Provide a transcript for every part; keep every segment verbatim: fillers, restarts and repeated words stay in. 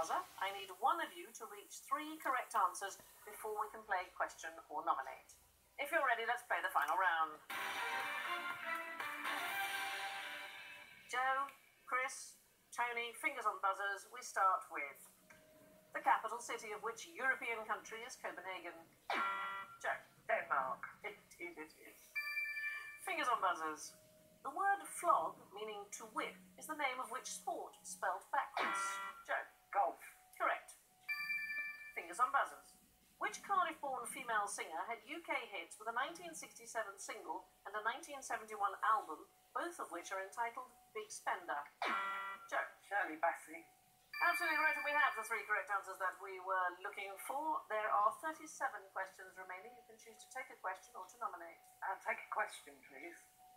buzzer. I need one of you to reach three correct answers before we can play question or nominate. If you're ready, let's play the final round. Joe, Chris, Tony, fingers on buzzers. We start with the capital city of which European country is Copenhagen? Joe. Denmark. Indeed it is. Fingers on buzzers. The word flog, meaning to whip, is the name of which sport spelled backwards? Joe. Golf. Correct. Fingers on buzzers. Which Cardiff-born female singer had U K hits with a nineteen sixty-seven single and a nineteen seventy-one album, both of which are entitled Big Spender? Joe. Shirley Bassey. Absolutely right, and we have the three correct answers that we were looking for. There are thirty-seven questions remaining. You can choose to take a question or to nominate. I'll take a question, please.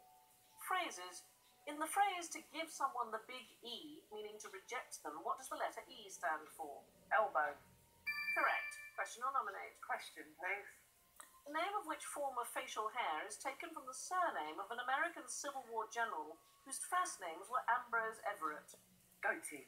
Phrases. In the phrase to give someone the big E, meaning to reject them, what does the letter E stand for? Elbow. Correct. Question or nominate. Question, please. The name of which form of facial hair is taken from the surname of an American Civil War general whose first names were Ambrose Everett? Goatee.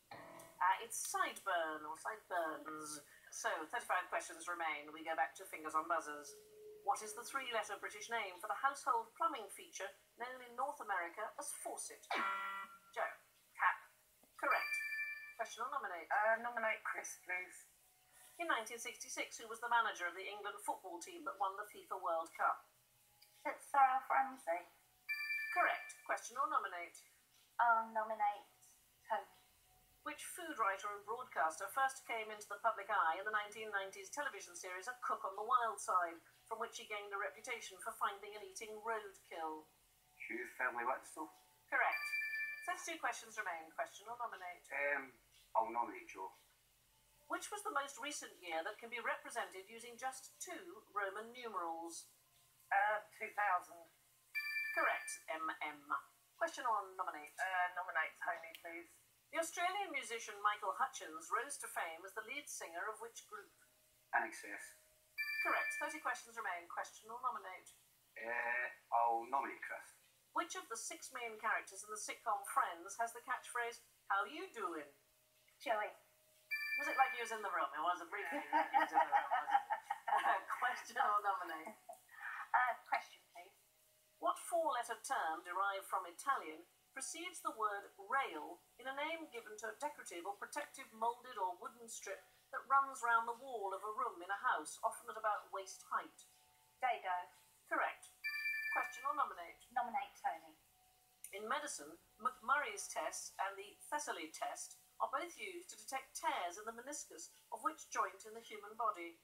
Uh, it's sideburn or sideburns. So, thirty-five questions remain. We go back to fingers on buzzers. What is the three-letter British name for the household plumbing feature known in North America as faucet? Joe. Tap. Correct. Question or nominate. Uh, nominate Chris, please. In nineteen sixty-six, who was the manager of the England football team that won the FIFA World Cup? It's Sir Alf Ramsey. Correct. Question or nominate. I'll nominate Tony. Which food writer and broadcaster first came into the public eye in the nineteen nineties television series A Cook on the Wild Side, from which he gained a reputation for finding and eating roadkill? Hugh Fearnley-Whitstall. Correct. thirty-two questions remain. Question or nominate. Um, I'll nominate Joe. Which was the most recent year that can be represented using just two Roman numerals? Uh, two thousand. Correct. M M. Question or nominate. Uh, nominate Tony, please. The Australian musician Michael Hutchence rose to fame as the lead singer of which group? N X S. Correct. thirty questions remain. Question or nominate. Uh, I'll nominate Chris. Which of the six main characters in the sitcom Friends has the catchphrase, "How you doing"? Joey. Was it like he was in the room? It wasn't briefly like he was in the room, was it? Uh, question or nominate. Uh, question, please. What four-letter term derived from Italian precedes the word rail in a name given to a decorative or protective moulded or wooden strip that runs round the wall of a room in a house, often at about waist height? Dado. Correct. Question or nominate. Nominate Tony. In medicine, McMurray's test and the Thessaly test are both used to detect tears in the meniscus of which joint in the human body?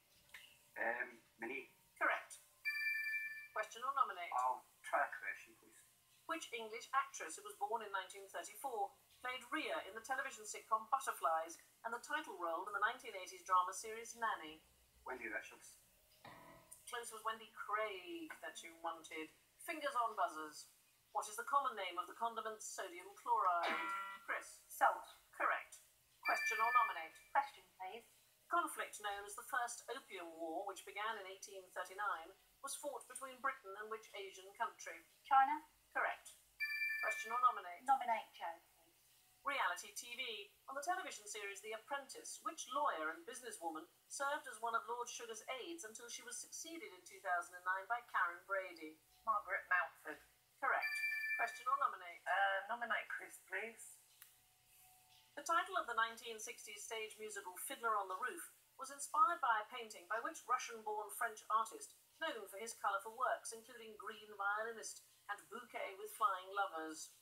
Um, Minnie. Correct. Question or nominate. I'll try a question, please. Which English actress who was born in nineteen thirty-four played Rhea in the television sitcom Butterflies and the title role in the nineteen eighties drama series Nanny? Wendy Richards. Close was Wendy Craig that you wanted. Fingers on buzzers. What is the common name of the condiment sodium chloride? Chris. Salt. Correct. Question or nominate. Question, please. Conflict known as the First Opium War, which began in eighteen thirty-nine, was fought between Britain and which Asian country? China. Correct. Question or nominate. Nominate Joe, please. Reality T V. On the television series The Apprentice, which lawyer and businesswoman served as one of Lord Sugar's aides until she was succeeded in two thousand nine by Karen Brady? Margaret Mountford. Correct. Question or nominate. Uh, nominate Chris, please. The title of the nineteen sixties stage musical Fiddler on the Roof was inspired by a painting by which Russian-born French artist, known for his colourful works, including Green Violinist and Bouquet with Flying Lovers?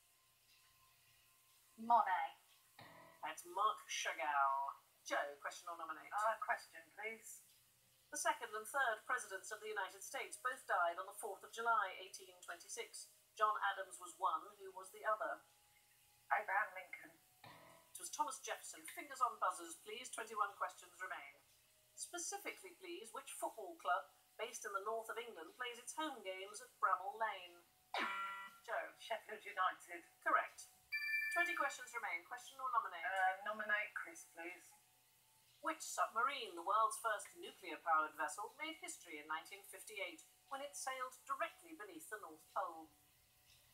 Monet. That's Marc Chagall. Joe, question or nominate. Uh, question, please. The second and third presidents of the United States both died on the fourth of July, eighteen twenty-six. John Adams was one. Who was the other? Abraham Lincoln. It was Thomas Jefferson. Fingers on buzzers, please. twenty-one questions remain. Specifically, please, which football club, based in the north of England, plays its home games at Bramall Lane? Joe. Sheffield United. Correct. twenty questions remain. Question or nominate. Uh, nominate Chris, please. Which submarine, the world's first nuclear-powered vessel, made history in nineteen fifty-eight when it sailed directly beneath the North Pole?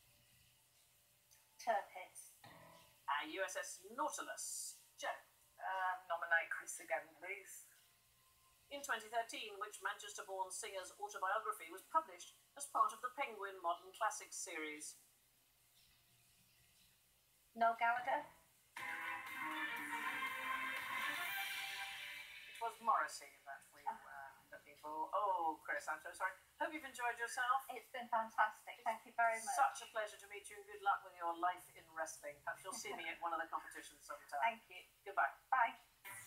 Tirpitz. Uh, U S S Nautilus. Joe. Uh, In twenty thirteen, which Manchester-born singer's autobiography was published as part of the Penguin Modern Classics series? Noel Gallagher. It was Morrissey that we were looking for. Oh, Chris, I'm so sorry. Hope you've enjoyed yourself. It's been fantastic. Thank you very much. Such a pleasure to meet you, and good luck with your life in wrestling. Perhaps you'll see me at one of the competitions sometime. Thank you. Goodbye. Bye.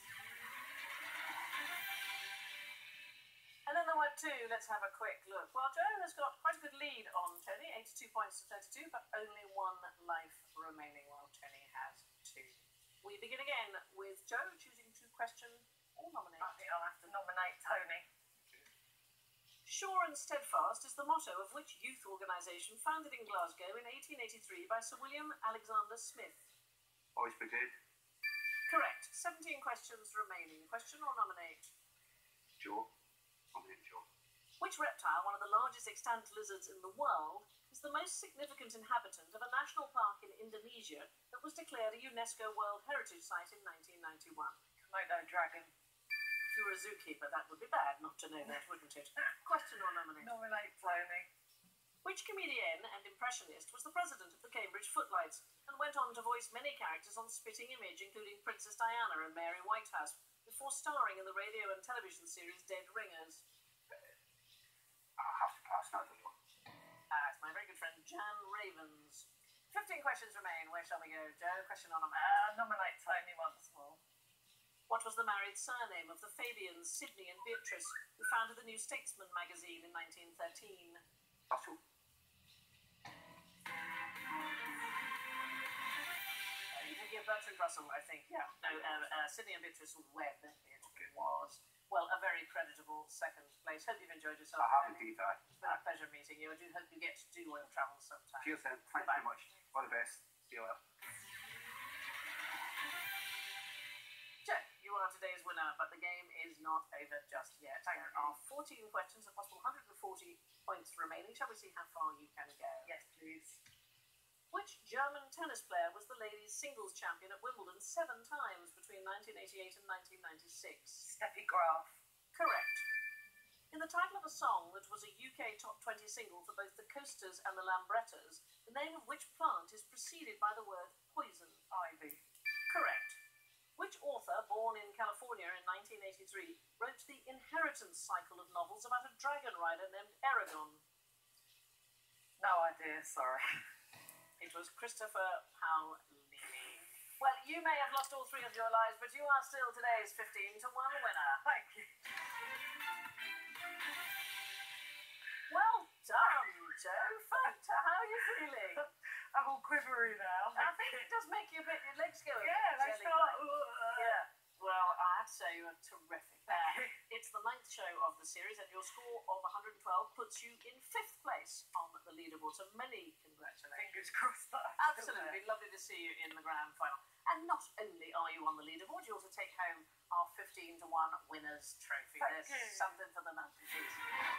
And then there were two. Let's have a quick look. Well, Joe has got quite a good lead on Tony, eighty-two points to thirty-two, but only one life remaining while Tony has two. We begin again with Joe choosing to question or nominate. I think I'll have to nominate Tony. Sure and steadfast is the motto of which youth organisation founded in Glasgow in eighteen eighty-three by Sir William Alexander Smith? Boys Brigade. Correct. seventeen questions remaining. Question or nominate? Joe. Nominate Joe. Which reptile, one of the largest extant lizards in the world, is the most significant inhabitant of a national park in Indonesia that was declared a UNESCO World Heritage Site in nineteen ninety-one? Komodo dragon. If you were a zookeeper, that would be bad not to know that, wouldn't it? Question or nominate? Nominate Tony. Which comedian and impressionist was the president of the Cambridge Footlights and went on to voice many characters on Spitting Image, including Princess Diana and Mary Whitehouse, before starring in the radio and television series Dead Ringers? I'll have to pass now, though. Uh, it's my very good friend Jan Ravens. Fifteen questions remain. Where shall we go, Joe? Question or nominate? Uh, nominate Tony once more. What was the married surname of the Fabians, Sydney and Beatrice, who founded the New Statesman magazine in nineteen thirteen? Russell. Uh, you did get Bertrand Russell, I think. Yeah. No, uh, uh, Sydney and Beatrice Webb, it was. Well, a very creditable second place. Hope you've enjoyed yourself. I have indeed, I. It's been a pleasure meeting you. I do hope you get to do oil travels sometime. Cheers then. Thanks very much. All the best. See you later. Joe, you are today's winner, but the game is not over just yet. Thank there you. are fourteen questions, a possible one hundred forty points remaining. Shall we see how far you can go? Yes, please. Which German tennis player was the ladies' singles champion at Wimbledon seven times between nineteen eighty-eight and nineteen ninety-six? Steffi Graf. Correct. In the title of a song that was a U K top twenty single for both the Coasters and the Lambrettas, the name of which plant is preceded by the word poison? Ivy. Correct. Which author, born in California in nineteen eighty-three, wrote the Inheritance cycle of novels about a dragon rider named Aragon? No idea, sorry. It was Christopher Paolini. Well, you may have lost all three of your lives, but you are still today's fifteen to one winner. Thank you. Well done, Joe. Fanta, how are you feeling? I'm all quivery now. I think it does make you a bit, your legs go a bit Yeah, they jelly-like. start. Uh, Yeah. Well, I have to say you are terrific. Thank Uh, you. it's the ninth show of the series, and your score of one hundred twelve puts you in fifth place on the leaderboard. So many congratulations. Fingers crossed that I'm still Absolutely there. lovely to see you in the grand final. And not only are you on the leaderboard, you also take home our fifteen to one winners trophy. Thank There's you. something for the mantelpiece.